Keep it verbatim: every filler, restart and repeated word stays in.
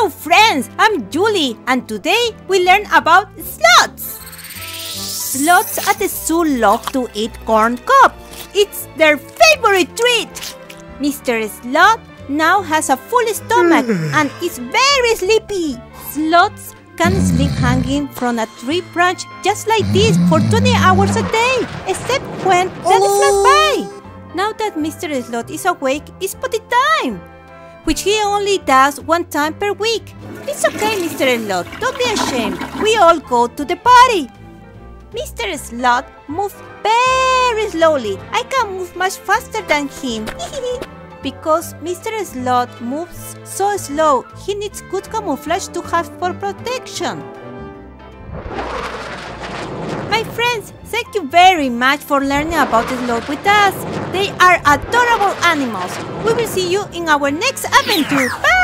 Hello friends, I'm Yuli and today we learn about sloths. Sloths at the zoo love to eat corn cob. It's their favorite treat. Mister Sloth now has a full stomach and is very sleepy. Sloths can sleep hanging from a tree branch just like this for twenty hours a day, except when daddy flies by. Now that Mister Sloth is awake, it's potty time, which he only does one time per week. It's okay, Mister Sloth, don't be ashamed. We all go to the party. Mister Sloth moves very slowly. I can move much faster than him. Because Mister Sloth moves so slow, he needs good camouflage to have for protection. My friends, thank you very much for learning about the sloth with us. They are adorable animals. We will see you in our next adventure. Bye!